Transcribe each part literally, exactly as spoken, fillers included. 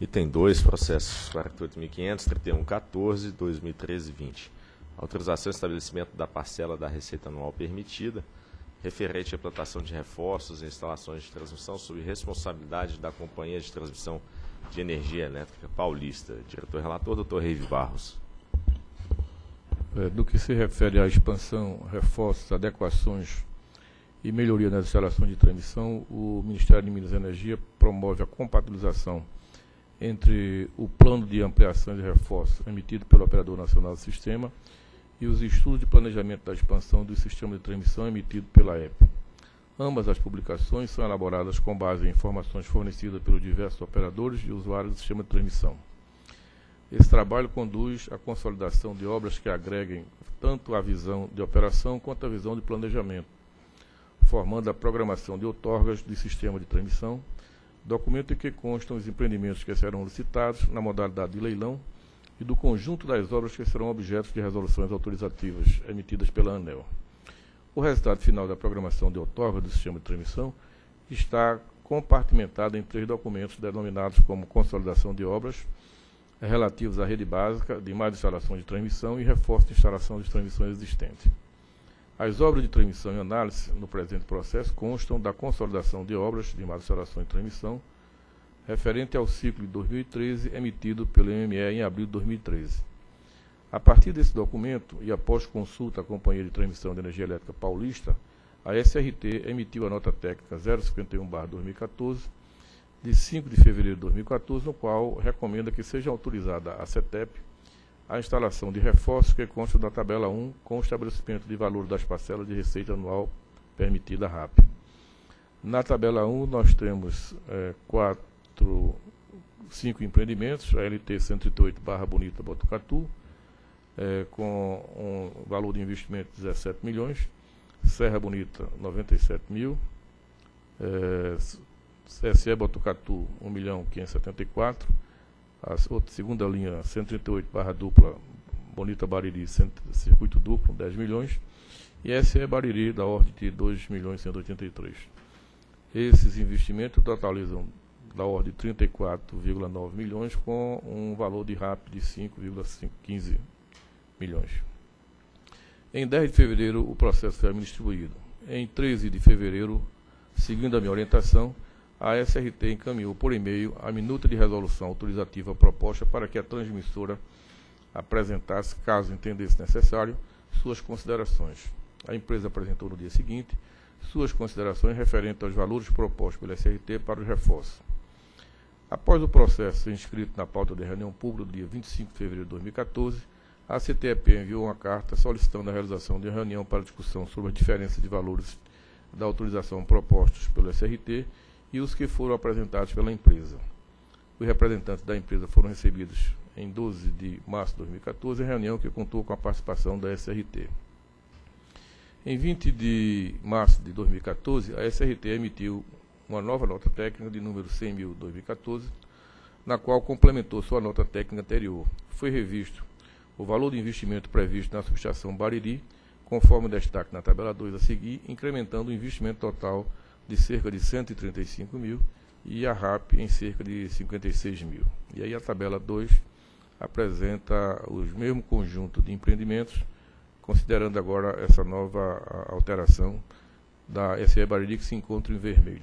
Item dois, processos quarenta e oito mil e quinhentos, trinta e um, quatorze, dois mil e treze, vinte. Autorização e estabelecimento da parcela da receita anual permitida, referente à implantação de reforços e instalações de transmissão sob responsabilidade da Companhia de Transmissão de Energia Elétrica Paulista. Diretor-relator, doutor Reive Barros. É, do que se refere à expansão, reforços, adequações e melhoria nas instalações de transmissão, o Ministério de Minas e Energia promove a compatibilização entre o plano de ampliação e reforço emitido pelo Operador Nacional do Sistema e os estudos de planejamento da expansão do sistema de transmissão emitido pela E P. Ambas as publicações são elaboradas com base em informações fornecidas pelos diversos operadores e usuários do sistema de transmissão. Esse trabalho conduz à consolidação de obras que agreguem tanto a visão de operação quanto a visão de planejamento, formando a programação de outorgas do sistema de transmissão, documento em que constam os empreendimentos que serão licitados na modalidade de leilão e do conjunto das obras que serão objetos de resoluções autorizativas emitidas pela ANEEL. O resultado final da programação de outorga do sistema de transmissão está compartimentado em três documentos denominados como consolidação de obras, relativos à rede básica, demais instalações de transmissão e reforço de instalação de transmissões existentes. As obras de transmissão e análise no presente processo constam da consolidação de obras, demais instalações de transmissão, referente ao ciclo de dois mil e treze, emitido pelo M M E em abril de dois mil e treze. A partir desse documento, e após consulta à Companhia de Transmissão de Energia Elétrica Paulista, a S R T emitiu a nota técnica zero cinquenta e um barra dois mil e quatorze, de cinco de fevereiro de dois mil e quatorze, no qual recomenda que seja autorizada a CETEP a instalação de reforços que constam da tabela um com o estabelecimento de valor das parcelas de receita anual permitida R A P. Na tabela um, nós temos é, quatro, cinco empreendimentos, a L T cento e trinta e oito barra Bonita Botucatu, é, com um valor de investimento de dezessete milhões, Serra Bonita noventa e sete mil, é, C S E Botucatu um milhão quinhentos e setenta e quatro, a outra segunda linha cento e trinta e oito barra dupla Bonita Bariri, circuito duplo, dez milhões, e S E Bariri da ordem de dois milhões cento e oitenta e três. Esses investimentos totalizam da ordem de trinta e quatro vírgula nove milhões, com um valor de R A P de cinco vírgula quinze milhões. Em dez de fevereiro, o processo foi distribuído. Em treze de fevereiro, seguindo a minha orientação, a S R T encaminhou por e-mail a minuta de resolução autorizativa proposta para que a transmissora apresentasse, caso entendesse necessário, suas considerações. A empresa apresentou no dia seguinte suas considerações referentes aos valores propostos pela S R T para os reforços. Após o processo ser inscrito na pauta de reunião pública do dia vinte e cinco de fevereiro de dois mil e quatorze, a C T E P enviou uma carta solicitando a realização de uma reunião para discussão sobre as diferenças de valores da autorização propostos pelo S R T e os que foram apresentados pela empresa. Os representantes da empresa foram recebidos em doze de março de dois mil e quatorze, em reunião que contou com a participação da S R T. Em vinte de março de dois mil e quatorze, a S R T emitiu uma nova nota técnica de número cem mil barra dois mil e quatorze, na qual complementou sua nota técnica anterior. Foi revisto o valor de investimento previsto na subestação Bariri, conforme o destaque na tabela dois a seguir, incrementando o investimento total de cerca de cento e trinta e cinco mil e a R A P em cerca de cinquenta e seis mil. E aí a tabela dois apresenta os mesmo conjunto de empreendimentos, considerando agora essa nova alteração da S E Bariri, que se encontra em vermelho.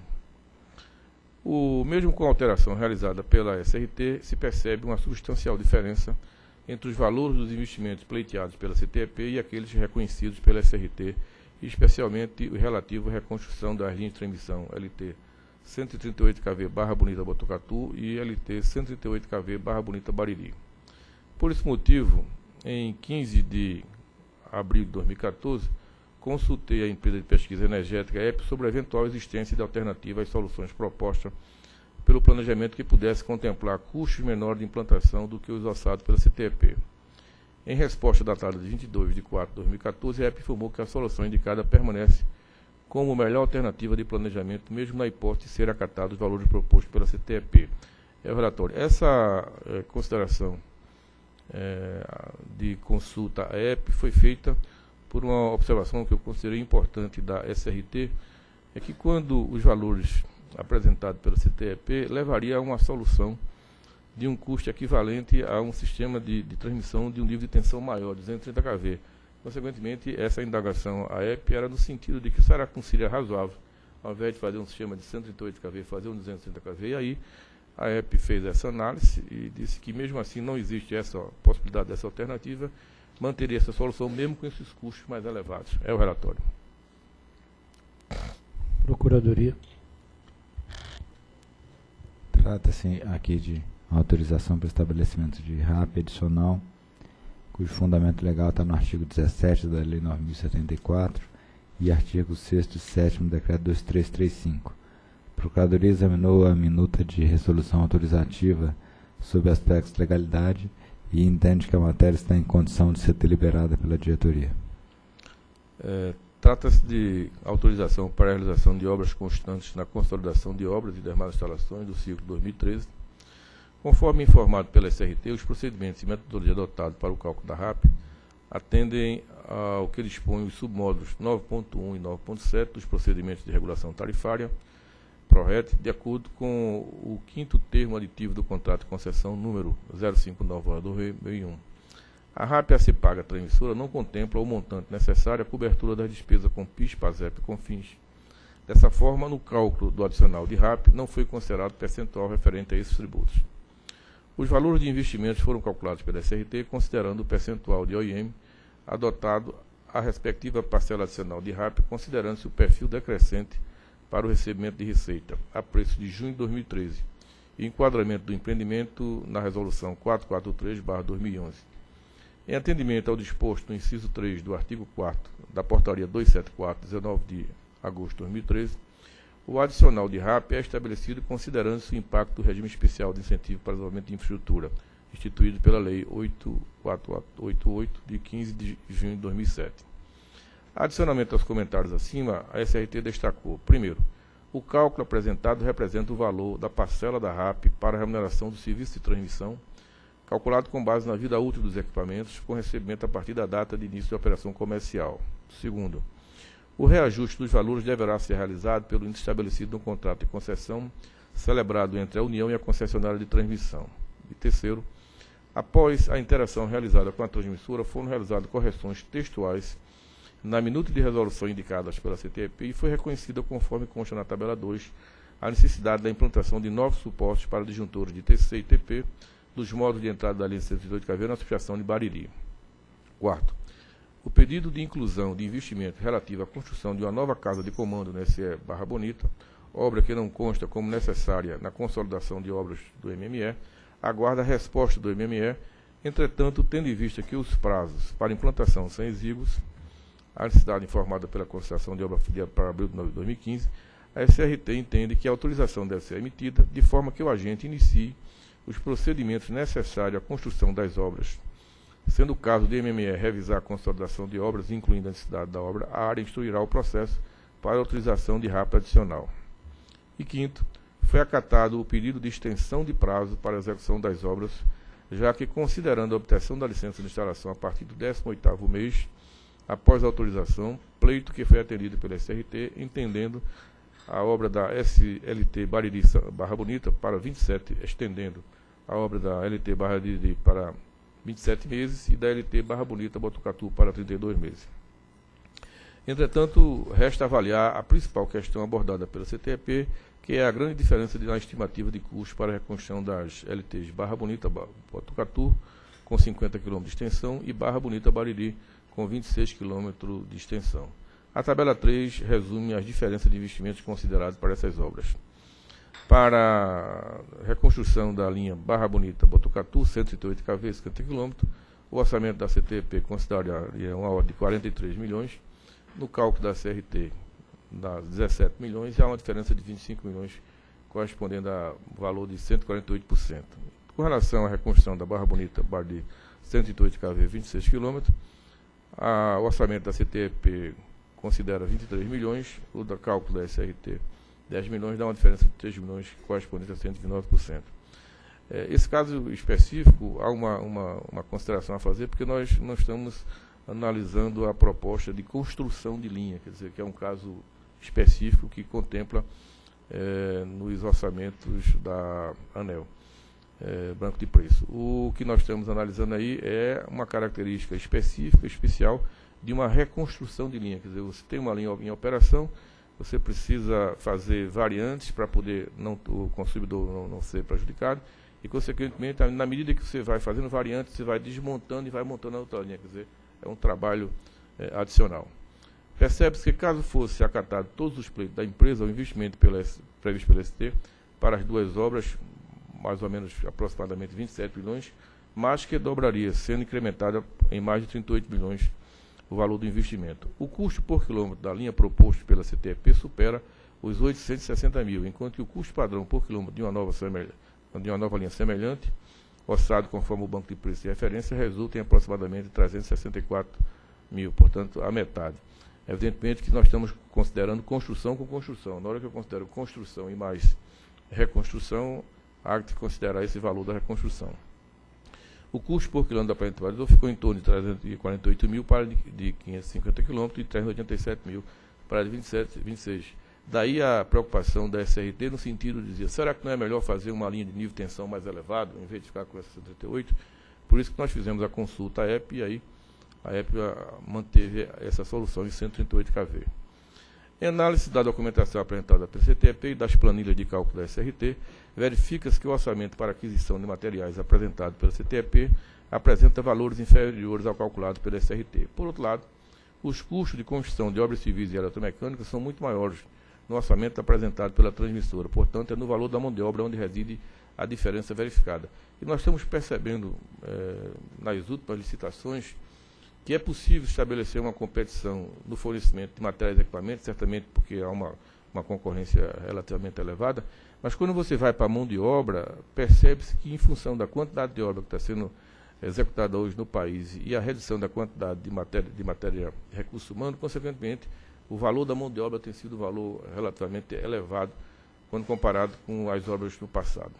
O mesmo com a alteração realizada pela S R T, se percebe uma substancial diferença entre os valores dos investimentos pleiteados pela C T E P e aqueles reconhecidos pela S R T, especialmente o relativo à reconstrução das linhas de transmissão L T cento e trinta e oito kV barra Bonita Botucatu e L T cento e trinta e oito kV barra Bonita Bariri. Por esse motivo, em quinze de abril de dois mil e quatorze, consultei a empresa de pesquisa energética E P sobre a eventual existência de alternativas às soluções propostas pelo planejamento que pudesse contemplar custos menores de implantação do que os orçados pela C T E P. Em resposta datada de vinte e dois de quatro de dois mil e quatorze, a E P informou que a solução indicada permanece como melhor alternativa de planejamento, mesmo na hipótese de ser acatado os valores propostos pela C T E P. É o relatório. Essa é, consideração é, de consulta à E P foi feita por uma observação que eu considerei importante da S R T, é que quando os valores apresentados pela C T E P levaria a uma solução de um custo equivalente a um sistema de, de transmissão de um nível de tensão maior, duzentos e trinta kV. Consequentemente, essa indagação à E P era no sentido de que será que não seria razoável, ao invés de fazer um sistema de cento e trinta e oito kV, fazer um duzentos e trinta kV, e aí a E P fez essa análise e disse que mesmo assim não existe essa possibilidade dessa alternativa, manteria essa solução mesmo com esses custos mais elevados. É o relatório. Procuradoria. Trata-se aqui de autorização para estabelecimento de R A P adicional, cujo fundamento legal está no artigo dezessete da Lei nove mil e setenta e quatro e artigo sexto e sétimo do Decreto dois mil trezentos e trinta e cinco. A Procuradoria examinou a minuta de resolução autorizativa sob aspectos de legalidade e entende que a matéria está em condição de ser deliberada pela diretoria. É, Trata-se de autorização para a realização de obras constantes na consolidação de obras e demais instalações do ciclo dois mil e treze. Conforme informado pela S R T, os procedimentos e metodologia adotados para o cálculo da R A P atendem ao que dispõem os submódulos nove ponto um e nove ponto sete dos procedimentos de regulação tarifária, PRORET, de acordo com o quinto termo aditivo do contrato de concessão número zero cinco nove barra dois mil e um. A R A P a ser paga à transmissora não contempla o montante necessário à cobertura das despesas com P I S, PASEP e CONFINS. Dessa forma, no cálculo do adicional de R A P, não foi considerado percentual referente a esses tributos. Os valores de investimentos foram calculados pela S R T, considerando o percentual de O I M adotado à respectiva parcela adicional de R A P, considerando-se o perfil decrescente para o recebimento de receita, a preço de junho de dois mil e treze, e enquadramento do empreendimento na Resolução quatrocentos e quarenta e três barra dois mil e onze. Em atendimento ao disposto no inciso três do artigo quarto da Portaria duzentos e setenta e quatro, dezenove de agosto de dois mil e treze, o adicional de R A P é estabelecido considerando-se o impacto do regime especial de incentivo para desenvolvimento de infraestrutura, instituído pela Lei oito mil quatrocentos e oitenta e oito, de quinze de junho de dois mil e sete. Adicionalmente aos comentários acima, a S R T destacou: primeiro, o cálculo apresentado representa o valor da parcela da R A P para a remuneração do serviço de transmissão, calculado com base na vida útil dos equipamentos, com recebimento a partir da data de início da operação comercial. Segundo, o reajuste dos valores deverá ser realizado pelo índice estabelecido no contrato de concessão celebrado entre a União e a concessionária de transmissão. E terceiro, após a interação realizada com a transmissora, foram realizadas correções textuais na minuta de resolução indicadas pela C T E P e foi reconhecida, conforme consta na tabela dois, a necessidade da implantação de novos suportes para disjuntores de T C e T P dos modos de entrada da linha cento e oito kV na associação de Bariri. Quarto, o pedido de inclusão de investimento relativo à construção de uma nova casa de comando no S E Barra Bonita, obra que não consta como necessária na consolidação de obras do M M E, aguarda a resposta do M M E. Entretanto, tendo em vista que os prazos para implantação são exíguos, a necessidade informada pela concessão de obra para abril de dois mil e quinze, a S R T entende que a autorização deve ser emitida de forma que o agente inicie os procedimentos necessários à construção das obras. Sendo o caso de M M E revisar a consolidação de obras, incluindo a necessidade da obra, a área instruirá o processo para a autorização de R A P adicional. E quinto, foi acatado o pedido de extensão de prazo para a execução das obras, já que, considerando a obtenção da licença de instalação a partir do décimo oitavo mês, após a autorização, pleito que foi atendido pela S R T, entendendo a obra da S L T Bariri Barra Bonita para vinte e sete, estendendo a obra da L T Bariri para vinte e sete meses e da L T Barra Bonita Botucatu para trinta e dois meses. Entretanto, resta avaliar a principal questão abordada pela C T E P, que é a grande diferença na estimativa de custo para a reconstrução das L Ts Barra Bonita Botucatu, com cinquenta quilômetros de extensão, e Barra Bonita Bariri, com vinte e seis quilômetros de extensão. A tabela três resume as diferenças de investimentos considerados para essas obras. Para a reconstrução da linha Barra Bonita Botucatu, cento e trinta e oito kV, cinquenta quilômetros, o orçamento da C T E P consideraria uma ordem de quarenta e três milhões, no cálculo da C R T, dá dezessete milhões, e há uma diferença de vinte e cinco milhões, correspondendo a valor de cento e quarenta e oito por cento. Com relação à reconstrução da Barra Bonita Bariri, cento e trinta e oito kV, vinte e seis quilômetros, a, o orçamento da C T E P considera vinte e três milhões, o da cálculo da S R T, dez milhões, dá uma diferença de três milhões, correspondente a cento e vinte e nove por cento. É, esse caso específico, há uma, uma, uma consideração a fazer, porque nós não estamos analisando a proposta de construção de linha, quer dizer, que é um caso específico que contempla é, nos orçamentos da ANEEL. é, banco de preço. O que nós estamos analisando aí é uma característica específica, especial, de uma reconstrução de linha. Quer dizer, você tem uma linha em operação, você precisa fazer variantes para poder não, o consumidor não, não ser prejudicado, e, consequentemente, na medida que você vai fazendo variantes, você vai desmontando e vai montando a outra linha. Quer dizer, é um trabalho é, adicional. Percebe-se que, caso fosse acatado todos os pleitos da empresa, o investimento pela, previsto pela S T para as duas obras, mais ou menos aproximadamente vinte e sete bilhões, mas que dobraria, sendo incrementada em mais de trinta e oito bilhões o valor do investimento. O custo por quilômetro da linha proposto pela C T E P supera os oitocentos e sessenta mil, enquanto que o custo padrão por quilômetro de uma nova, de uma nova linha semelhante, orçado conforme o banco de preço de referência, resulta em aproximadamente trezentos e sessenta e quatro mil, portanto, a metade. Evidentemente que nós estamos considerando construção com construção. Na hora que eu considero construção e mais reconstrução, há que considerar esse valor da reconstrução. O custo por quilômetro da aparente variador ficou em torno de trezentos e quarenta e oito mil para de, de quinhentos e cinquenta quilômetros e trezentos e oitenta e sete mil para de vinte e sete, vinte e seis. Daí a preocupação da S R T no sentido de dizer, será que não é melhor fazer uma linha de nível de tensão mais elevado, em vez de ficar com essa setenta e oito? Por isso que nós fizemos a consulta à E P e aí a E P manteve essa solução em cento e trinta e oito kV. Em análise da documentação apresentada pela C T E P e das planilhas de cálculo da S R T, verifica-se que o orçamento para aquisição de materiais apresentado pela C T E P apresenta valores inferiores ao calculado pela S R T. Por outro lado, os custos de construção de obras civis e eletromecânicas são muito maiores no orçamento apresentado pela transmissora. Portanto, é no valor da mão de obra onde reside a diferença verificada. E nós estamos percebendo, eh, nas últimas licitações, que é possível estabelecer uma competição no fornecimento de materiais e equipamentos, certamente porque há uma, uma concorrência relativamente elevada, mas quando você vai para a mão de obra, percebe-se que, em função da quantidade de obra que está sendo executada hoje no país e a redução da quantidade de matéria de matéria de recurso humano, consequentemente, o valor da mão de obra tem sido um valor relativamente elevado quando comparado com as obras no passado.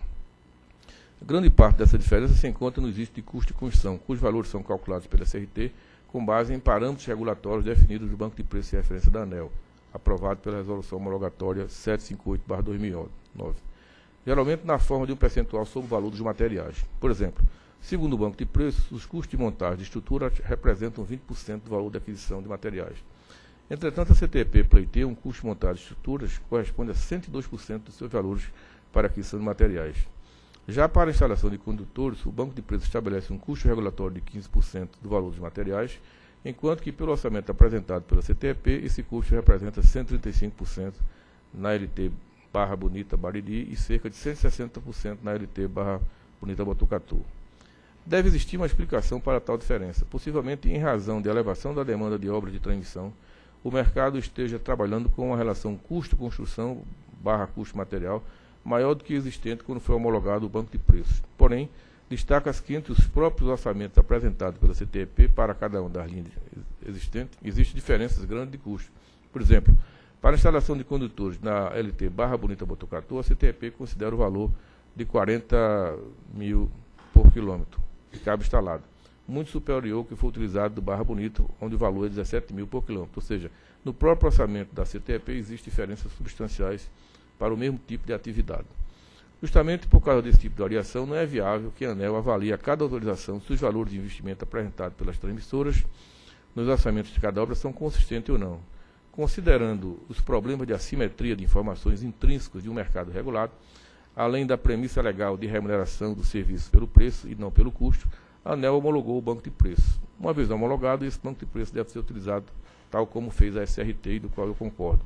Grande parte dessa diferença se encontra no índice de custo de construção, cujos valores são calculados pela S R T com base em parâmetros regulatórios definidos do Banco de Preços e Referência da ANEEL, aprovado pela Resolução Homologatória setecentos e cinquenta e oito barra dois mil e nove. Geralmente na forma de um percentual sobre o valor dos materiais. Por exemplo, segundo o Banco de Preços, os custos de montagem de estrutura representam vinte por cento do valor da aquisição de materiais. Entretanto, a C T E P pleiteia um custo de montagem de estruturas que corresponde a cento e dois por cento dos seus valores para aquisição de materiais. Já para a instalação de condutores, o Banco de Preços estabelece um custo regulatório de quinze por cento do valor dos materiais, enquanto que, pelo orçamento apresentado pela C T E P, esse custo representa cento e trinta e cinco por cento na L T Barra Bonita Bariri e cerca de cento e sessenta por cento na L T Barra Bonita Botucatu. Deve existir uma explicação para tal diferença. Possivelmente, em razão da elevação da demanda de obras de transmissão, o mercado esteja trabalhando com uma relação custo-construção barra custo-material maior do que existente quando foi homologado o Banco de Preços. Porém, destaca-se que entre os próprios orçamentos apresentados pela C T E P para cada uma das linhas existentes, existem diferenças grandes de custo. Por exemplo, para a instalação de condutores na L T Barra Bonita Botucatu, a C T E P considera o valor de quarenta mil por quilômetro de cabo instalado, muito superior ao que foi utilizado do Barra Bonita, onde o valor é dezessete mil por quilômetro. Ou seja, no próprio orçamento da C T E P existem diferenças substanciais para o mesmo tipo de atividade. Justamente por causa desse tipo de variação, não é viável que a ANEEL avalie a cada autorização se os valores de investimento apresentados pelas transmissoras nos orçamentos de cada obra são consistentes ou não. Considerando os problemas de assimetria de informações intrínsecos de um mercado regulado, além da premissa legal de remuneração do serviço pelo preço e não pelo custo, a ANEEL homologou o Banco de Preços. Uma vez homologado, esse Banco de Preços deve ser utilizado tal como fez a S R T, do qual eu concordo.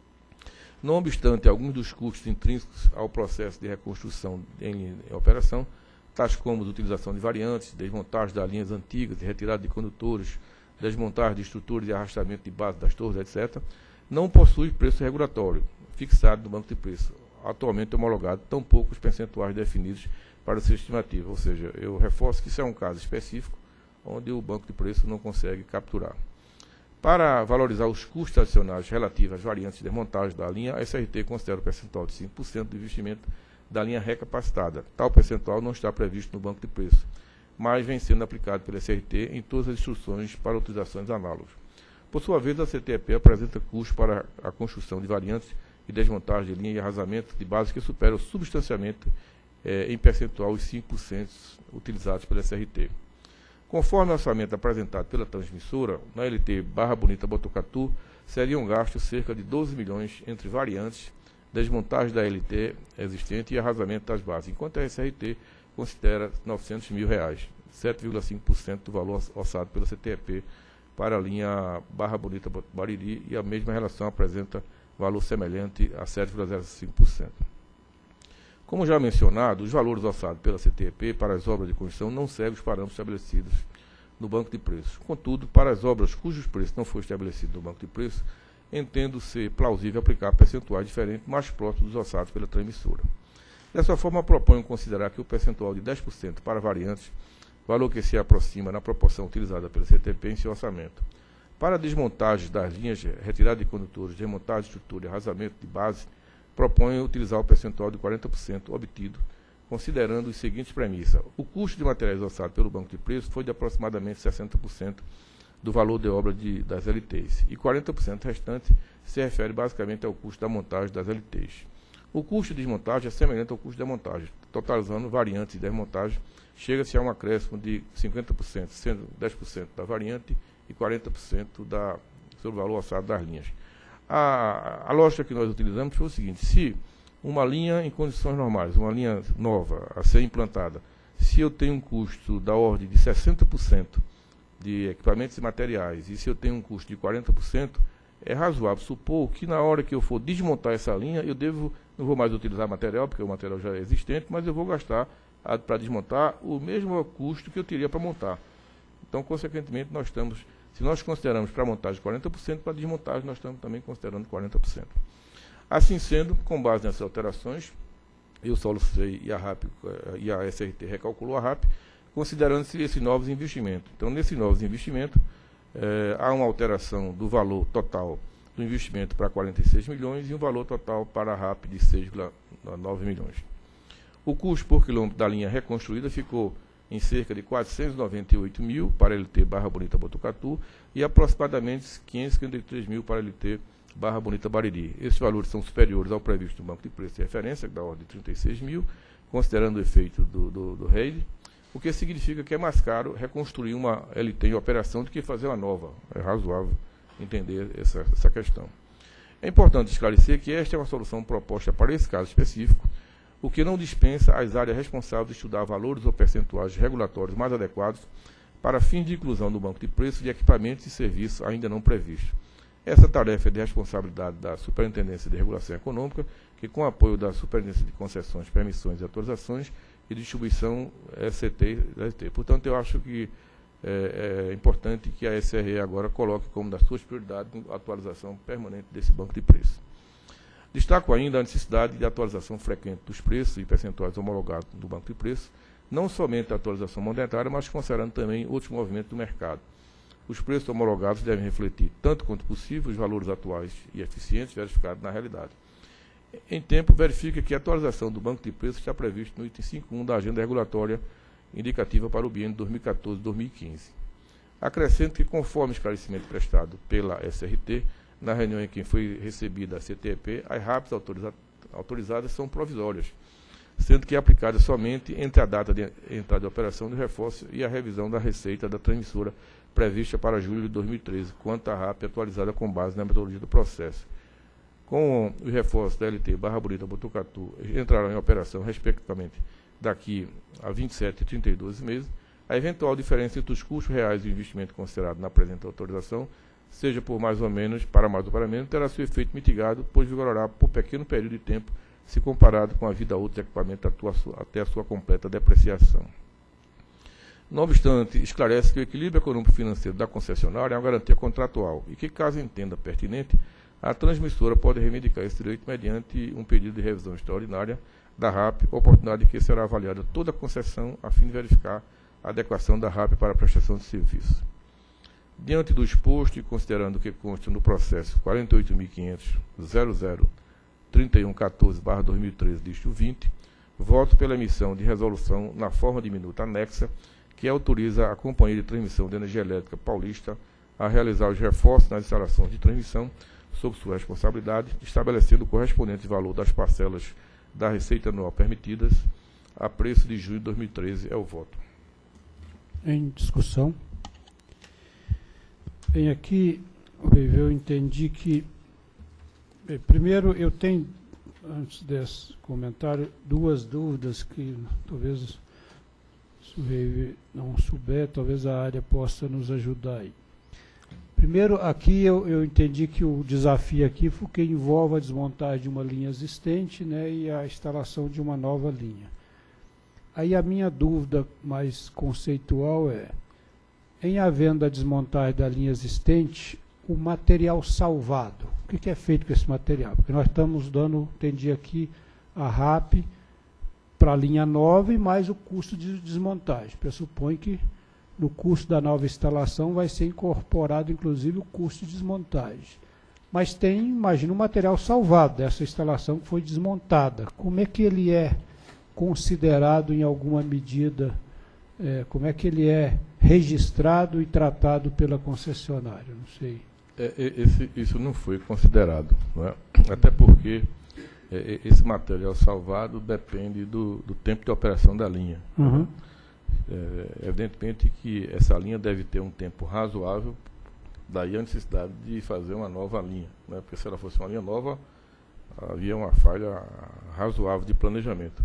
Não obstante alguns dos custos intrínsecos ao processo de reconstrução em, em operação, tais como a utilização de variantes, desmontagem das linhas antigas, de retirada de condutores, desmontagem de estruturas de arrastamento de base das torres, etcétera, não possui preço regulatório fixado no Banco de Preços, atualmente homologado, tampouco os percentuais definidos para ser estimativa. Ou seja, eu reforço que isso é um caso específico, onde o Banco de Preços não consegue capturar. Para valorizar os custos adicionais relativos às variantes de desmontagem da linha, a S R T considera o percentual de cinco por cento do investimento da linha recapacitada. Tal percentual não está previsto no Banco de Preços, mas vem sendo aplicado pela S R T em todas as instruções para utilizações análogas. Por sua vez, a C T E P apresenta custos para a construção de variantes e desmontagem de linha e arrasamento de base que superam substancialmente eh, em percentual os cinco por cento utilizados pela S R T. Conforme o orçamento apresentado pela transmissora, na L T Barra Bonita Botucatu, seriam gastos cerca de doze milhões entre variantes, desmontagem da L T existente e arrasamento das bases, enquanto a S R T considera novecentos mil reais, sete vírgula cinco por cento do valor orçado pela C T E P para a linha Barra Bonita Bariri, e a mesma relação apresenta valor semelhante a sete vírgula zero cinco por cento. Como já mencionado, os valores orçados pela C T E P para as obras de construção não seguem os parâmetros estabelecidos no banco de preços. Contudo, para as obras cujos preços não foram estabelecidos no banco de preços, entendo ser plausível aplicar percentuais diferentes mais próximos dos orçados pela transmissora. Dessa forma, proponho considerar que o percentual de dez por cento para variantes, valor que se aproxima na proporção utilizada pela C T E P em seu orçamento. Para a desmontagem das linhas, retirada de condutores, desmontagem de estrutura e arrasamento de base, proponho utilizar o percentual de quarenta por cento obtido, considerando as seguintes premissas. O custo de materiais orçado pelo banco de preços foi de aproximadamente sessenta por cento do valor de obra de, das L Ts, e quarenta por cento restante se refere basicamente ao custo da montagem das L Ts. O custo de desmontagem é semelhante ao custo da montagem, totalizando variantes e desmontagem, chega-se a um acréscimo de cinquenta por cento, sendo dez por cento da variante e quarenta por cento da, sobre o valor orçado das linhas. A, a lógica que nós utilizamos foi o seguinte: se uma linha em condições normais, uma linha nova a ser implantada, se eu tenho um custo da ordem de sessenta por cento de equipamentos e materiais, e se eu tenho um custo de quarenta por cento, é razoável supor que na hora que eu for desmontar essa linha, eu devo, não vou mais utilizar material, porque o material já é existente, mas eu vou gastar para desmontar o mesmo custo que eu teria para montar. Então, consequentemente, nós estamos, se nós consideramos para montagem quarenta por cento, para desmontagem nós estamos também considerando quarenta por cento. Assim sendo, com base nessas alterações, eu solicitei e a RAP e a S R T recalculou a RAP, considerando-se esses novos investimentos. Então, nesses novos investimentos, eh, há uma alteração do valor total do investimento para quarenta e seis milhões e um valor total para a RAP de seis vírgula nove milhões. O custo por quilômetro da linha reconstruída ficou em cerca de quatrocentos e noventa e oito mil para L T Barra Bonita Botucatu e aproximadamente quinhentos e cinquenta e três mil para L T Barra Bonita Bariri. Esses valores são superiores ao previsto no banco de preço de referência, da ordem de trinta e seis mil, considerando o efeito do, do, do R E I D, o que significa que é mais caro reconstruir uma L T em operação do que fazer uma nova. É razoável entender essa, essa questão. É importante esclarecer que esta é uma solução proposta para esse caso específico, o que não dispensa as áreas responsáveis de estudar valores ou percentuais regulatórios mais adequados para fins de inclusão no banco de preços de equipamentos e serviços ainda não previstos. Essa tarefa é de responsabilidade da Superintendência de Regulação Econômica, que com apoio da Superintendência de Concessões, Permissões e Autorizações e Distribuição S C T e L T. Portanto, eu acho que é, é importante que a S R E agora coloque como das suas prioridades a atualização permanente desse banco de preços. Destaco ainda a necessidade de atualização frequente dos preços e percentuais homologados do banco de preços, não somente a atualização monetária, mas considerando também outros movimentos do mercado. Os preços homologados devem refletir, tanto quanto possível, os valores atuais e eficientes verificados na realidade. Em tempo, verifica que a atualização do banco de preços está prevista no item cinco ponto um da agenda regulatória indicativa para o biênio dois mil e quatorze a dois mil e quinze. Acrescento que, conforme esclarecimento prestado pela S R T, na reunião em que foi recebida a C T E P, as RAPs autoriza autorizadas são provisórias, sendo que é aplicada somente entre a data de entrada de operação do reforço e a revisão da receita da transmissora prevista para julho de dois mil e treze, quanto à RAP atualizada com base na metodologia do processo. Com os reforços da L T Barra Bonita Botucatu entrarão em operação, respectivamente, daqui a vinte e sete e trinta e dois meses, a eventual diferença entre os custos reais do investimento considerado na presente autorização, seja por mais ou menos, para mais ou para menos, terá seu efeito mitigado, pois vigorará por pequeno período de tempo, se comparado com a vida útil do equipamento até a sua completa depreciação. Não obstante, esclarece que o equilíbrio econômico-financeiro da concessionária é uma garantia contratual e que, caso entenda pertinente, a transmissora pode reivindicar esse direito mediante um pedido de revisão extraordinária da RAP, oportunidade que será avaliada toda a concessão a fim de verificar a adequação da RAP para a prestação de serviço. Diante do exposto e considerando o que consta no processo quarenta e oito mil quinhentos ponto zero zero trinta e um quatorze barra dois mil e treze, dígito vinte, voto pela emissão de resolução na forma de minuta anexa, que autoriza a Companhia de Transmissão de Energia Elétrica Paulista a realizar os reforços nas instalações de transmissão sob sua responsabilidade, estabelecendo o correspondente valor das parcelas da receita anual permitidas, a preço de julho de dois mil e treze. É o voto. Em discussão. Bem, aqui eu entendi que, bem, primeiro eu tenho, antes desse comentário, duas dúvidas que talvez, se o Reive não souber, talvez a área possa nos ajudar aí. Primeiro, aqui eu, eu entendi que o desafio aqui foi que envolve a desmontagem de uma linha existente, né, e a instalação de uma nova linha. Aí a minha dúvida mais conceitual é, em havendo a desmontagem da linha existente, o material salvado, o que, que é feito com esse material? Porque nós estamos dando, entendi aqui, a R A P para a linha nova e mais o custo de desmontagem. Pressupõe que no custo da nova instalação vai ser incorporado, inclusive, o custo de desmontagem. Mas tem, imagina, o material salvado dessa instalação que foi desmontada. Como é que ele é considerado em alguma medida, é, como é que ele é registrado e tratado pela concessionária? Não sei. É, esse, isso não foi considerado, não é? Até porque é, esse material salvado depende do, do tempo de operação da linha. Uhum. É, evidentemente que essa linha deve ter um tempo razoável, daí a necessidade de fazer uma nova linha, né? Porque se ela fosse uma linha nova, havia uma falha razoável de planejamento.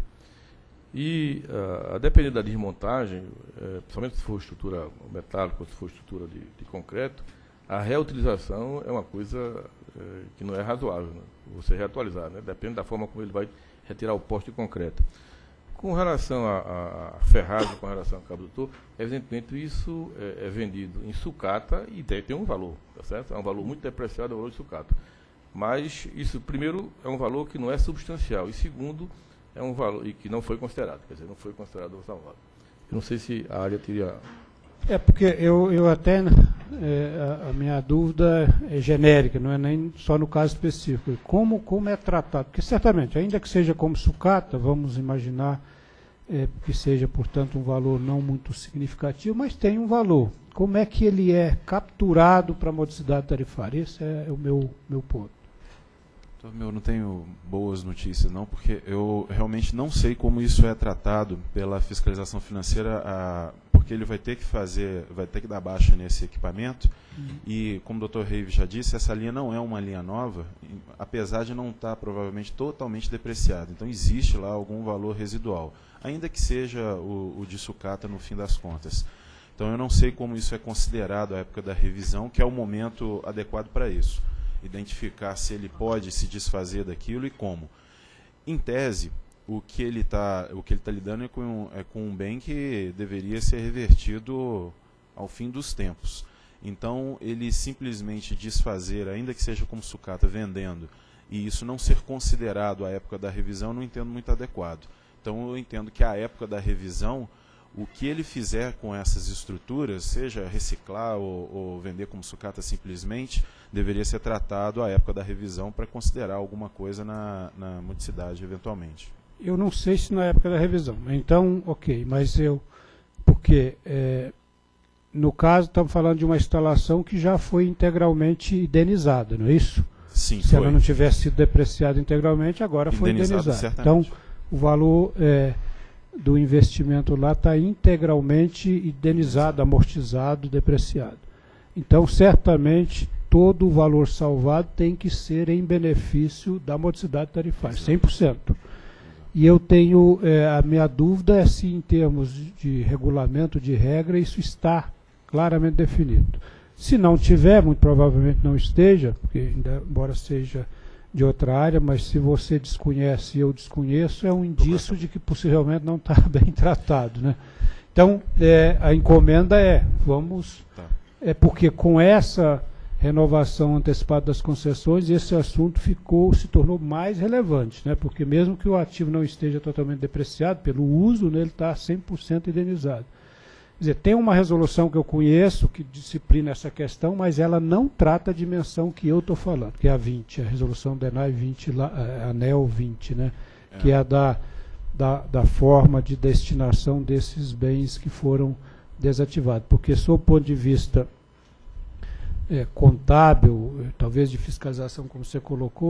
E, uh, a depender da desmontagem, uh, principalmente se for estrutura metálica ou se for estrutura de, de concreto, a reutilização é uma coisa uh, que não é razoável, né? Você reatualizar, né? Depende da forma como ele vai retirar o poste de concreto. Com relação à ferragem, com relação ao cabo adutor, evidentemente isso é, é vendido em sucata e tem, tem um valor, tá certo? É um valor muito depreciado, o valor de sucata. Mas isso, primeiro, é um valor que não é substancial, e segundo, é um valor e que não foi considerado, quer dizer, não foi considerado o salvado. Eu não sei se a área teria... É porque eu, eu até, é, a, a minha dúvida é genérica, não é nem só no caso específico. Como, como é tratado? Porque certamente, ainda que seja como sucata, vamos imaginar é, que seja, portanto, um valor não muito significativo, mas tem um valor. Como é que ele é capturado para a modicidade tarifária? Esse é o meu, meu ponto. Eu não tenho boas notícias, não, porque eu realmente não sei como isso é tratado pela fiscalização financeira, a, porque ele vai ter que fazer, vai ter que dar baixa nesse equipamento, uhum. E, como o doutor Reive já disse, essa linha não é uma linha nova, apesar de não estar provavelmente totalmente depreciada. Então, existe lá algum valor residual, ainda que seja o, o de sucata no fim das contas. Então, eu não sei como isso é considerado à época da revisão, que é o momento adequado para isso. Identificar se ele pode se desfazer daquilo e como. Em tese, o que ele está o que ele tá lidando é com, é com um bem que deveria ser revertido ao fim dos tempos. Então, ele simplesmente desfazer, ainda que seja como sucata, vendendo, e isso não ser considerado à época da revisão, eu não entendo muito adequado. Então, eu entendo que à época da revisão, o que ele fizer com essas estruturas, seja reciclar ou, ou vender como sucata simplesmente, deveria ser tratado à época da revisão para considerar alguma coisa na, na modicidade eventualmente. Eu não sei se na época da revisão. Então, ok, mas eu... Porque, é, no caso, estamos falando de uma instalação que já foi integralmente indenizada, não é isso? Sim, se foi. ela não tivesse sido depreciada integralmente, agora foi indenizada. Certamente. Então, o valor... É, do investimento lá está integralmente indenizado, amortizado, depreciado. Então, certamente, todo o valor salvado tem que ser em benefício da modicidade tarifária, cem por cento. E eu tenho, é, a minha dúvida é se, em termos de regulamento, de regra, isso está claramente definido. Se não tiver, muito provavelmente não esteja, porque, ainda, embora seja de outra área, mas se você desconhece e eu desconheço, é um indício de que possivelmente não está bem tratado, né? Então, é, a encomenda é, vamos, tá. é porque com essa renovação antecipada das concessões, esse assunto ficou, se tornou mais relevante, né? Porque mesmo que o ativo não esteja totalmente depreciado, pelo uso, né, ele está cem por cento indenizado. Quer dizer, tem uma resolução que eu conheço que disciplina essa questão, mas ela não trata a dimensão que eu estou falando, que é a vinte, a resolução D E N A I vinte, a ANEEL vinte, né? É. Que é a da, da, da forma de destinação desses bens que foram desativados. Porque, sob o ponto de vista é, contábil, talvez de fiscalização, como você colocou,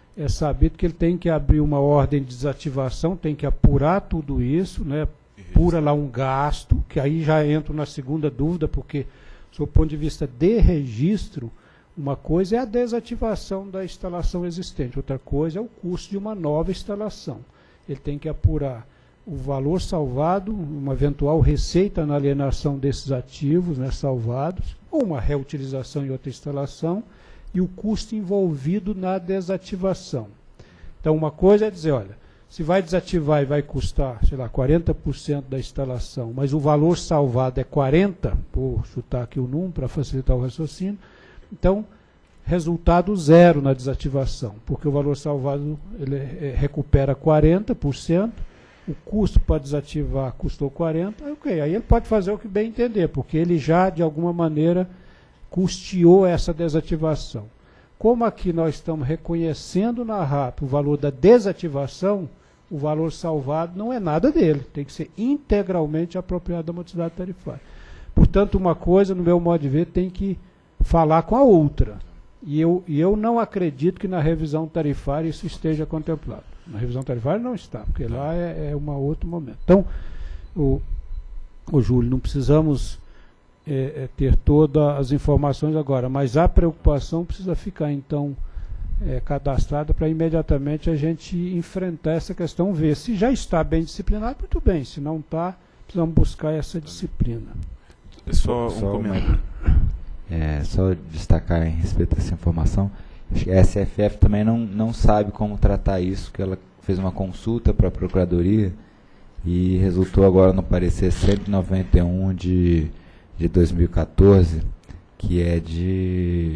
é sabido que ele tem que abrir uma ordem de desativação, tem que apurar tudo isso, né? Apura lá um gasto, que aí já entro na segunda dúvida, porque, do ponto de vista de registro, uma coisa é a desativação da instalação existente, outra coisa é o custo de uma nova instalação. Ele tem que apurar o valor salvado, uma eventual receita na alienação desses ativos, né, salvados, ou uma reutilização em outra instalação, e o custo envolvido na desativação. Então, uma coisa é dizer, olha, se vai desativar e vai custar, sei lá, quarenta por cento da instalação, mas o valor salvado é quarenta por cento, vou chutar aqui o número para facilitar o raciocínio, então, resultado zero na desativação, porque o valor salvado ele é, recupera quarenta por cento, o custo para desativar custou quarenta por cento, ok, aí ele pode fazer o que bem entender, porque ele já, de alguma maneira, custeou essa desativação. Como aqui nós estamos reconhecendo na RAP o valor da desativação, o valor salvado não é nada dele, tem que ser integralmente apropriado da morosidade tarifária. Portanto, uma coisa, no meu modo de ver, tem que falar com a outra. E eu, e eu não acredito que na revisão tarifária isso esteja contemplado. Na revisão tarifária não está, porque lá é, é um outro momento. Então, o, o Júlio, não precisamos é, é, ter todas as informações agora, mas a preocupação precisa ficar, então, é, cadastrada para imediatamente a gente enfrentar essa questão, ver se já está bem disciplinado, muito bem, se não está, precisamos buscar essa disciplina. Só um Só comentário. É, só destacar em respeito a essa informação, acho que a S F F também não, não sabe como tratar isso, que ela fez uma consulta para a Procuradoria e resultou agora no parecer cento e noventa e um de, de dois mil e quatorze, que é de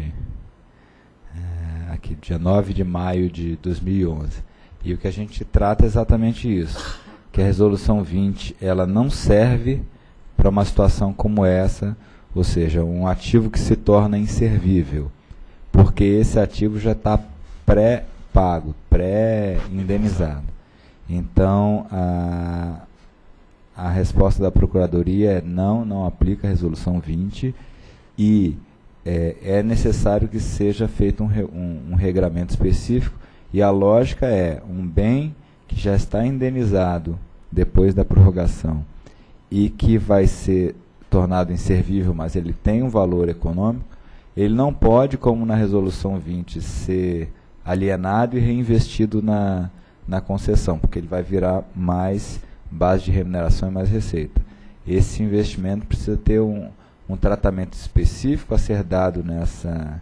é, aqui, dia nove de maio de dois mil e onze. E o que a gente trata é exatamente isso, que a resolução vinte ela não serve para uma situação como essa, ou seja, um ativo que se torna inservível, porque esse ativo já está pré-pago, pré-indenizado. Então, a, a resposta da Procuradoria é não, não aplica a resolução vinte e é, é necessário que seja feito um, um, um regramento específico, e a lógica é um bem que já está indenizado depois da prorrogação e que vai ser tornado inservível, mas ele tem um valor econômico, ele não pode, como na resolução vinte, ser alienado e reinvestido na, na concessão, porque ele vai virar mais base de remuneração e mais receita. Esse investimento precisa ter um, um tratamento específico a ser dado nessa,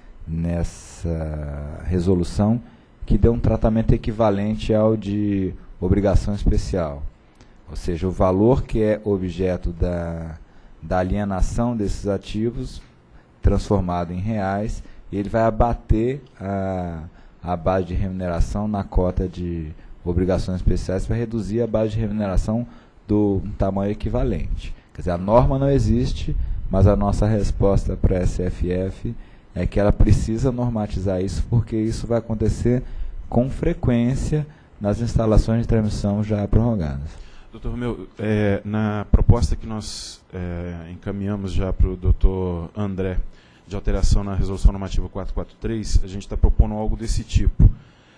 nessa resolução, que dê um tratamento equivalente ao de obrigação especial. Ou seja, o valor que é objeto da da alienação desses ativos, transformado em reais, e ele vai abater a, a base de remuneração na cota de obrigações especiais para reduzir a base de remuneração do tamanho equivalente. Quer dizer, a norma não existe, mas a nossa resposta para a S F F é que ela precisa normatizar isso, porque isso vai acontecer com frequência nas instalações de transmissão já prorrogadas. Doutor Romeu, é, na proposta que nós é, encaminhamos já para o doutor André, de alteração na resolução normativa quatrocentos e quarenta e três, a gente está propondo algo desse tipo,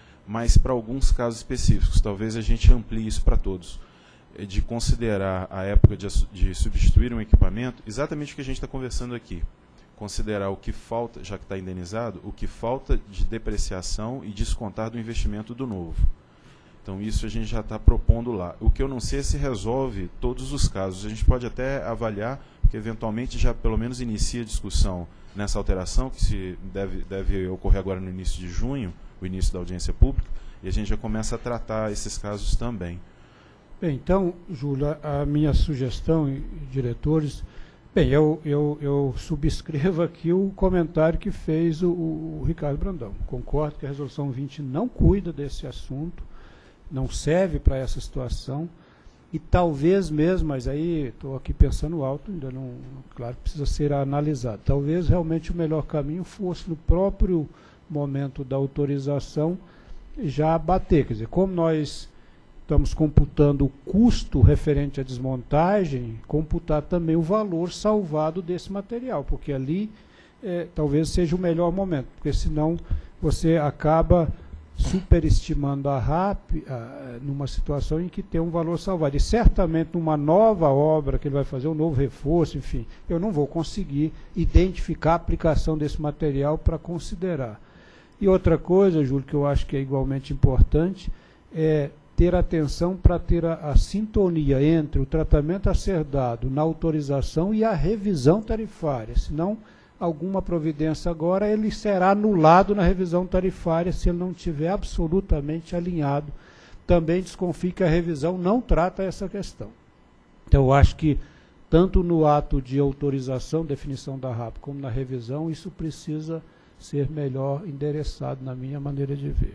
mas para alguns casos específicos, talvez a gente amplie isso para todos, de considerar a época de, de substituir um equipamento, exatamente o que a gente está conversando aqui, considerar o que falta, já que está indenizado, o que falta de depreciação e descontar do investimento do novo. Então, isso a gente já está propondo lá. O que eu não sei é se resolve todos os casos. A gente pode até avaliar, porque eventualmente já pelo menos inicia a discussão nessa alteração, que se deve, deve ocorrer agora no início de junho, o início da audiência pública, e a gente já começa a tratar esses casos também. Bem, então, Júlio, a minha sugestão, diretores, bem, eu, eu, eu subscrevo aqui o comentário que fez o, o Ricardo Brandão. Concordo que a resolução vinte não cuida desse assunto, não serve para essa situação, e talvez mesmo, mas aí estou aqui pensando alto, ainda não, claro que precisa ser analisado, talvez realmente o melhor caminho fosse no próprio momento da autorização já abater, quer dizer, como nós estamos computando o custo referente à desmontagem, computar também o valor salvado desse material, porque ali é, talvez seja o melhor momento, porque senão você acaba superestimando a RAP a, numa situação em que tem um valor salvado. E certamente numa nova obra que ele vai fazer, um novo reforço, enfim, eu não vou conseguir identificar a aplicação desse material para considerar. E outra coisa, Júlio, que eu acho que é igualmente importante, é ter atenção para ter a, a sintonia entre o tratamento a ser dado na autorização e a revisão tarifária, senão alguma providência agora, ele será anulado na revisão tarifária se ele não estiver absolutamente alinhado. Também desconfio que a revisão não trata essa questão. Então, eu acho que, tanto no ato de autorização, definição da RAP, como na revisão, isso precisa ser melhor endereçado, na minha maneira de ver.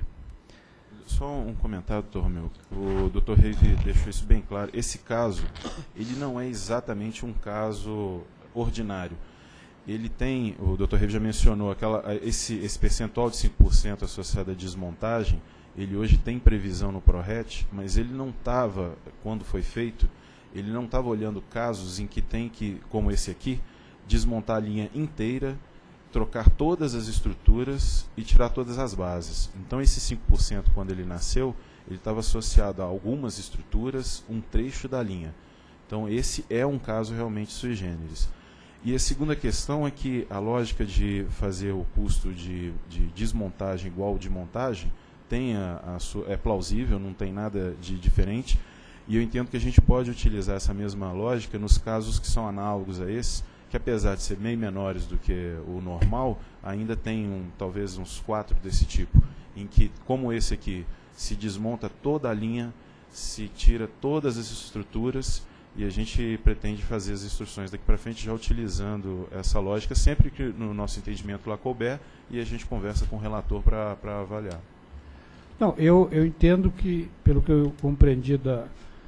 Só um comentário, doutor Romeu. O doutor Reive deixou isso bem claro. Esse caso, ele não é exatamente um caso ordinário. Ele tem, o doutor Reive já mencionou, aquela, esse, esse percentual de cinco por cento associado à desmontagem, ele hoje tem previsão no PRORET, mas ele não estava, quando foi feito, ele não estava olhando casos em que tem que, como esse aqui, desmontar a linha inteira, trocar todas as estruturas e tirar todas as bases. Então, esse cinco por cento, quando ele nasceu, ele estava associado a algumas estruturas, um trecho da linha. Então, esse é um caso realmente sui generis. E a segunda questão é que a lógica de fazer o custo de, de desmontagem igual ao de montagem tem a, a sua, é plausível, não tem nada de diferente, e eu entendo que a gente pode utilizar essa mesma lógica nos casos que são análogos a esse, que apesar de ser meio menores do que o normal, ainda tem um, talvez uns quatro desse tipo, em que, como esse aqui, se desmonta toda a linha, se tira todas as estruturas, e a gente pretende fazer as instruções daqui para frente já utilizando essa lógica, sempre que no nosso entendimento lá couber, e a gente conversa com o relator para avaliar. Não, eu, eu entendo que, pelo que eu compreendi da,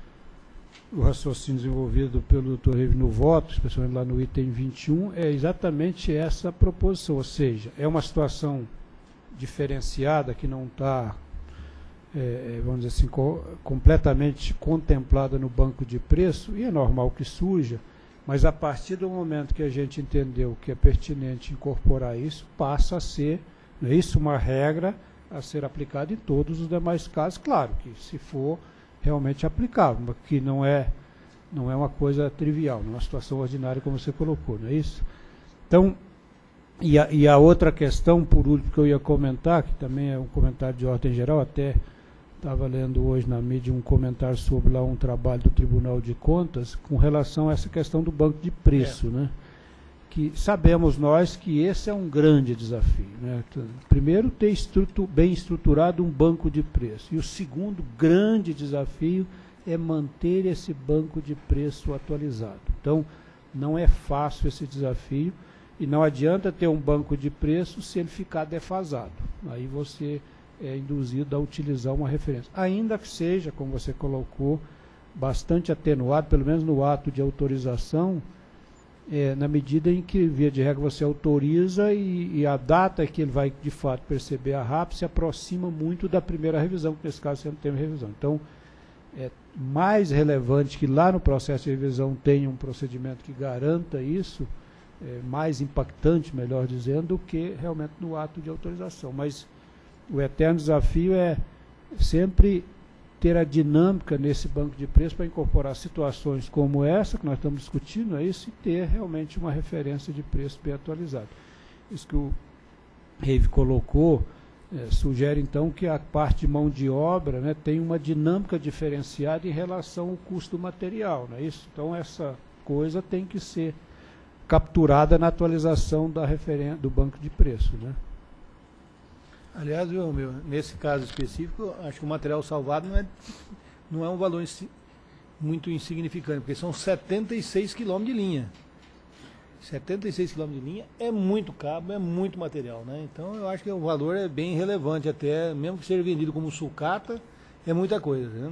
do raciocínio desenvolvido pelo doutor Reive no voto, especialmente lá no item vinte e um, é exatamente essa proposição, ou seja, é uma situação diferenciada que não está... É, vamos dizer assim, co completamente contemplada no banco de preço, e é normal que surja, mas a partir do momento que a gente entendeu que é pertinente incorporar isso, passa a ser, não é isso, uma regra a ser aplicada em todos os demais casos, claro que se for realmente aplicável, mas que não é, não é uma coisa trivial, não é uma situação ordinária como você colocou, não é isso? Então, e a, e a outra questão, por último, que eu ia comentar, que também é um comentário de ordem geral, até estava lendo hoje na mídia um comentário sobre lá um trabalho do Tribunal de Contas com relação a essa questão do banco de preço, é. né? Que sabemos nós que esse é um grande desafio, né? Primeiro, ter estrutu bem estruturado um banco de preço, e o segundo grande desafio é manter esse banco de preço atualizado. Então, não é fácil esse desafio, e não adianta ter um banco de preço se ele ficar defasado. Aí você é induzido a utilizar uma referência. Ainda que seja, como você colocou, bastante atenuado, pelo menos no ato de autorização, é, na medida em que, via de regra, você autoriza e, e a data que ele vai, de fato, perceber a RAP se aproxima muito da primeira revisão, que nesse caso você não tem revisão. Então, é mais relevante que lá no processo de revisão tenha um procedimento que garanta isso, é, mais impactante, melhor dizendo, do que realmente no ato de autorização. Mas o eterno desafio é sempre ter a dinâmica nesse banco de preço para incorporar situações como essa que nós estamos discutindo, é isso, e ter realmente uma referência de preço bem atualizado. Isso que o Reive colocou, é, sugere então que a parte de mão de obra, né, tem uma dinâmica diferenciada em relação ao custo material, não é isso? Então essa coisa tem que ser capturada na atualização da referência do banco de preço, né? Aliás, meu, meu, nesse caso específico, acho que o material salvado não é, não é um valor insi muito insignificante, porque são setenta e seis quilômetros de linha. setenta e seis quilômetros de linha é muito cabo, é muito material, né? Então eu acho que o valor é bem relevante, até mesmo que seja vendido como sucata, é muita coisa, né?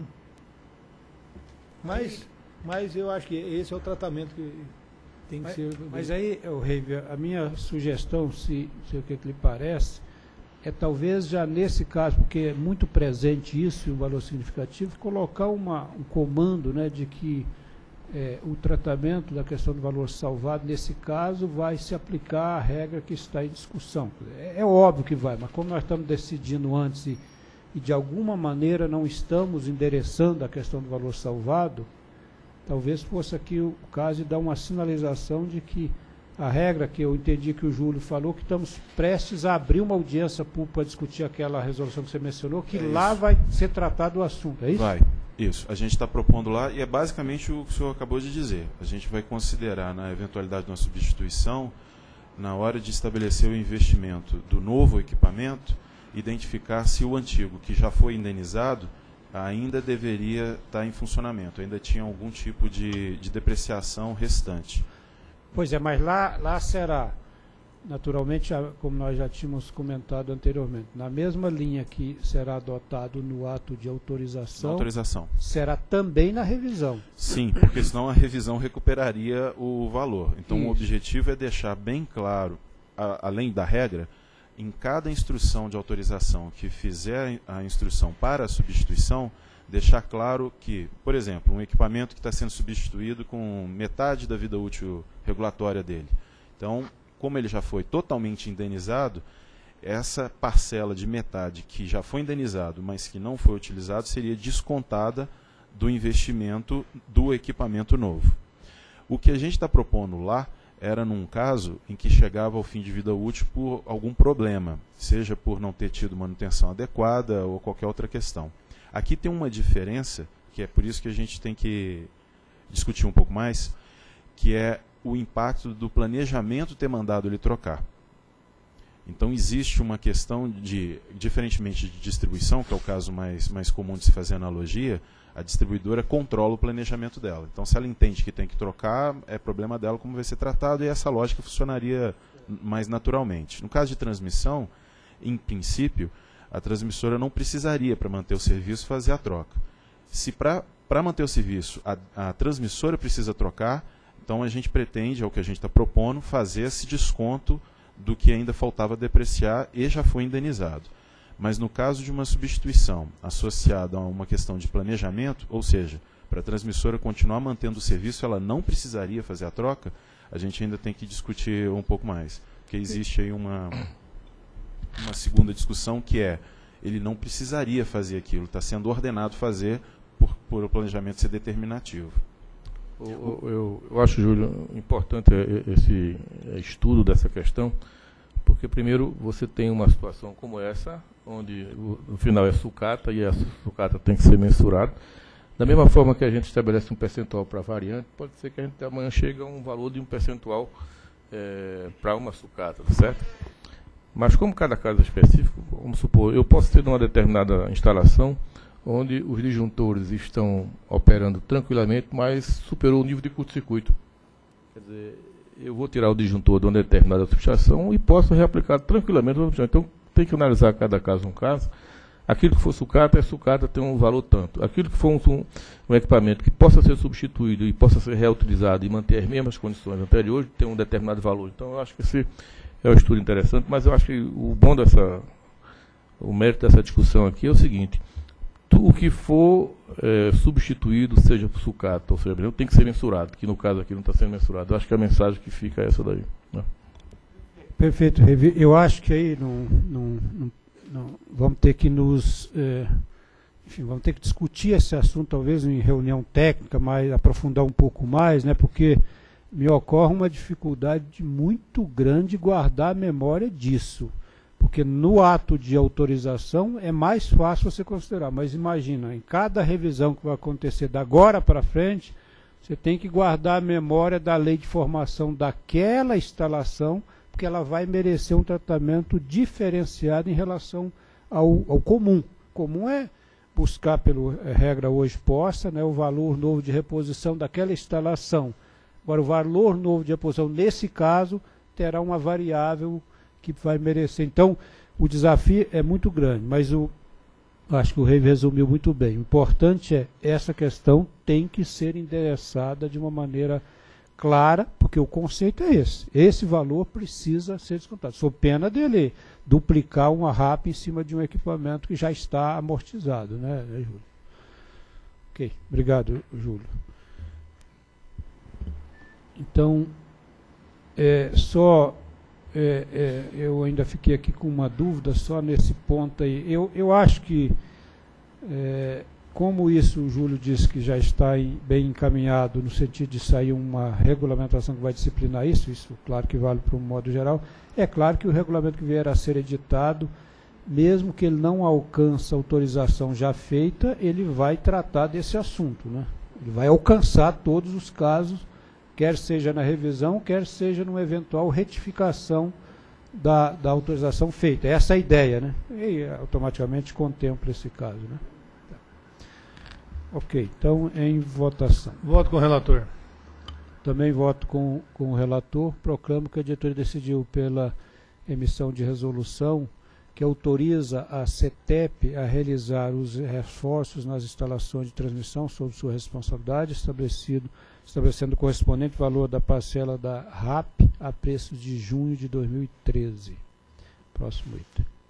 Mas, mas eu acho que esse é o tratamento que tem que mas, ser... Mas aí, Reive, a minha sugestão, se, se o que lhe parece, é talvez já nesse caso, porque é muito presente isso e um valor significativo, colocar uma, um comando, né, de que é, o tratamento da questão do valor salvado, nesse caso, vai se aplicar à regra que está em discussão. É, é óbvio que vai, mas como nós estamos decidindo antes e e de alguma maneira não estamos endereçando a questão do valor salvado, talvez fosse aqui o caso de dar uma sinalização de que a regra que eu entendi que o Júlio falou, que estamos prestes a abrir uma audiência pública para discutir aquela resolução que você mencionou, que é lá vai ser tratado o assunto, é isso? Vai, isso. A gente está propondo lá, e é basicamente o que o senhor acabou de dizer. A gente vai considerar, na eventualidade de uma substituição, na hora de estabelecer o investimento do novo equipamento, identificar se o antigo, que já foi indenizado, ainda deveria estar em funcionamento, ainda tinha algum tipo de, de depreciação restante. Pois é, mas lá, lá será, naturalmente, como nós já tínhamos comentado anteriormente, na mesma linha que será adotado no ato de autorização, Na autorização. será também na revisão. Sim, porque senão a revisão recuperaria o valor. Então Isso. o objetivo é deixar bem claro, a, além da regra, em cada instrução de autorização que fizer a instrução para a substituição, deixar claro que, por exemplo, um equipamento que está sendo substituído com metade da vida útil regulatória dele. Então, como ele já foi totalmente indenizado, essa parcela de metade que já foi indenizado, mas que não foi utilizado, seria descontada do investimento do equipamento novo. O que a gente está propondo lá era num caso em que chegava ao fim de vida útil por algum problema, seja por não ter tido manutenção adequada ou qualquer outra questão. Aqui tem uma diferença, que é por isso que a gente tem que discutir um pouco mais, que é o impacto do planejamento ter mandado ele trocar. Então existe uma questão de, diferentemente de distribuição, que é o caso mais, mais comum de se fazer analogia, a distribuidora controla o planejamento dela. Então, se ela entende que tem que trocar, é problema dela como vai ser tratado, e essa lógica funcionaria mais naturalmente. No caso de transmissão, em princípio, a transmissora não precisaria, para manter o serviço, fazer a troca. Se para manter o serviço a, a transmissora precisa trocar, então a gente pretende, é o que a gente está propondo, fazer esse desconto do que ainda faltava depreciar e já foi indenizado. Mas no caso de uma substituição associada a uma questão de planejamento, ou seja, para a transmissora continuar mantendo o serviço, ela não precisaria fazer a troca, a gente ainda tem que discutir um pouco mais. Porque existe aí uma, uma segunda discussão que é, ele não precisaria fazer aquilo, está sendo ordenado fazer por, por o planejamento ser determinativo. Eu, eu, eu acho, Júlio, importante esse estudo dessa questão, porque primeiro você tem uma situação como essa, onde no final é sucata e a sucata tem que ser mensurada. Da mesma forma que a gente estabelece um percentual para a variante, pode ser que a gente amanhã chegue a um valor de um percentual é, para uma sucata, certo? Mas como cada caso é específico, vamos supor, eu posso ter uma determinada instalação onde os disjuntores estão operando tranquilamente, mas superou o nível de curto-circuito. Quer dizer, eu vou tirar o disjuntor de uma determinada subestação e posso reaplicar tranquilamente. Então, tem que analisar cada caso um caso. Aquilo que for sucata, é sucata, tem um valor tanto. Aquilo que for um, um equipamento que possa ser substituído e possa ser reutilizado e manter as mesmas condições anteriores, tem um determinado valor. Então, eu acho que esse é um estudo interessante, mas eu acho que o bom dessa, o mérito dessa discussão aqui é o seguinte: o que for é, substituído, seja sucata ou seja, tem que ser mensurado, que no caso aqui não está sendo mensurado. Eu acho que a mensagem que fica é essa daí, né? Perfeito, Revi. Eu acho que aí não, não, não, não, vamos ter que nos... É, enfim, vamos ter que discutir esse assunto, talvez em reunião técnica, mas aprofundar um pouco mais, né? Porque me ocorre uma dificuldade muito grande guardar a memória disso. Porque no ato de autorização é mais fácil você considerar. Mas imagina, em cada revisão que vai acontecer da agora para frente, você tem que guardar a memória da lei de formação daquela instalação, porque ela vai merecer um tratamento diferenciado em relação ao, ao comum. Comum é buscar, pela é, regra hoje posta, né, o valor novo de reposição daquela instalação. Agora, o valor novo de reposição, nesse caso, terá uma variável que vai merecer. Então, o desafio é muito grande, mas o, acho que o Rei resumiu muito bem. O importante é, essa questão tem que ser endereçada de uma maneira clara, porque o conceito é esse. Esse valor precisa ser descontado. Sob pena dele duplicar uma R A P em cima de um equipamento que já está amortizado, né, Júlio? Ok, obrigado, Júlio. Então, é, só é, é, eu ainda fiquei aqui com uma dúvida só nesse ponto aí. Eu, eu acho que, é, como isso o Júlio disse que já está em, bem encaminhado no sentido de sair uma regulamentação que vai disciplinar isso, isso claro que vale para um modo geral, é claro que o regulamento que vier a ser editado, mesmo que ele não alcance a autorização já feita, ele vai tratar desse assunto, né? Ele vai alcançar todos os casos, quer seja na revisão, quer seja numa eventual retificação da, da autorização feita. Essa é a ideia, né? E automaticamente contempla esse caso, né? Ok, então em votação. Voto com o relator. Também voto com, com o relator. Proclamo que a diretoria decidiu pela emissão de resolução que autoriza a CETEP a realizar os reforços nas instalações de transmissão sob sua responsabilidade, estabelecido, estabelecendo o correspondente valor da parcela da R A P a preços de junho de dois mil e treze. Próximo item.